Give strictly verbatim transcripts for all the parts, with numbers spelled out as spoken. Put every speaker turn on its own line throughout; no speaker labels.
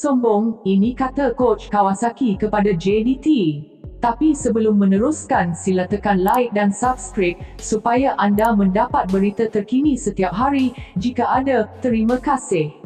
Sombong, ini kata Coach Kawasaki kepada J D T. Tapi sebelum meneruskan, sila tekan like dan subscribe supaya anda mendapat berita terkini setiap hari. Jika ada, terima kasih.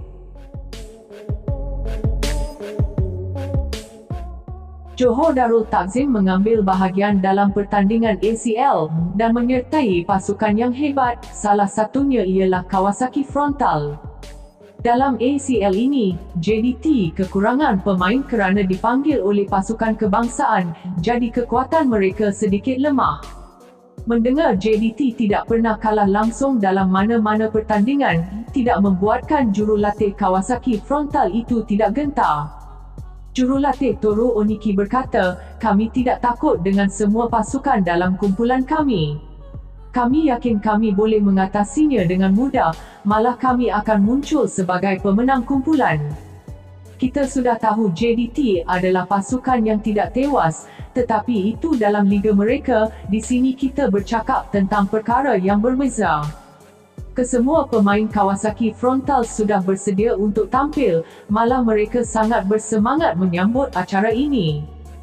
Johor Darul Takzim mengambil bahagian dalam pertandingan A C L dan menyertai pasukan yang hebat, salah satunya ialah Kawasaki Frontale. Dalam A C L ini, J D T kekurangan pemain kerana dipanggil oleh pasukan kebangsaan, jadi kekuatan mereka sedikit lemah. Mendengar J D T tidak pernah kalah langsung dalam mana-mana pertandingan, tidak membuatkan jurulatih Kawasaki Frontale itu tidak gentar. Jurulatih Toru Oniki berkata, "Kami tidak takut dengan semua pasukan dalam kumpulan kami. Kami yakin kami boleh mengatasinya dengan mudah, malah kami akan muncul sebagai pemenang kumpulan. Kita sudah tahu J D T adalah pasukan yang tidak tewas, tetapi itu dalam liga mereka. Di sini kita bercakap tentang perkara yang berbeza." Kesemua pemain Kawasaki Frontale sudah bersedia untuk tampil, malah mereka sangat bersemangat menyambut acara ini.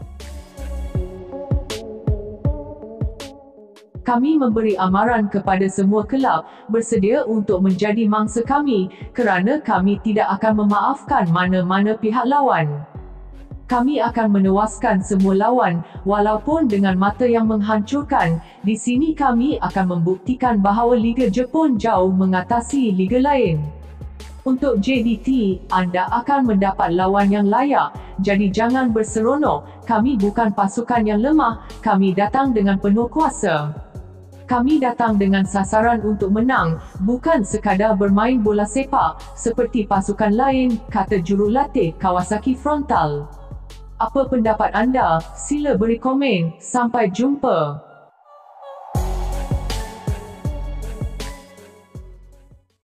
Kami memberi amaran kepada semua kelab bersedia untuk menjadi mangsa kami, kerana kami tidak akan memaafkan mana-mana pihak lawan. Kami akan menewaskan semua lawan, walaupun dengan mata yang menghancurkan. Di sini kami akan membuktikan bahawa Liga Jepun jauh mengatasi liga lain. Untuk J D T, anda akan mendapat lawan yang layak, jadi jangan berseronok. Kami bukan pasukan yang lemah, kami datang dengan penuh kuasa. Kami datang dengan sasaran untuk menang, bukan sekadar bermain bola sepak, seperti pasukan lain, kata jurulatih Kawasaki Frontale. Apa pendapat anda? Sila beri komen. Sampai jumpa.